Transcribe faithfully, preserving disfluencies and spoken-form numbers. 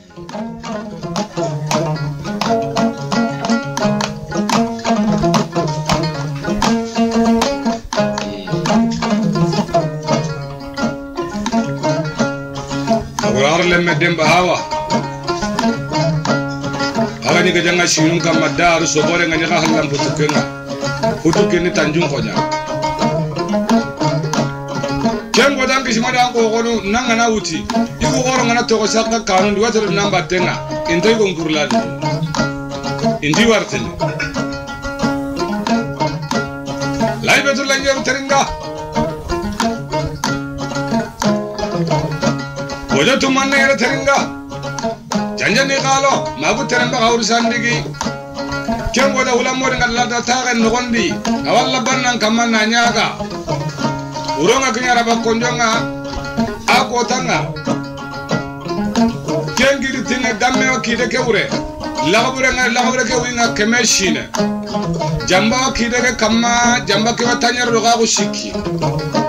Agurar lemme demba hawa hawa ni kajanga shinun kam madar sobore ngani ka halam putukenga putukeni tanjung konya kengo dan kishimada ko kono nanga na uti iku goro ngana to saka kanu ndi wato namba tenga intay ko ngurlani indi wartene lay betul lanjam teringa Ojo tumanne era teringa janjani qalo magu teremba gawru sandigi kengo da ulamo ngalla da taga nogondi awalla bannan kamanna nyaga uronga kinyara bakonjonga ako tanga kengiri tinga damme wakide keure lagabure nga lagabure ke winga kemeshine jamba wakide ke kama jamba ke watanyar roga ko shiki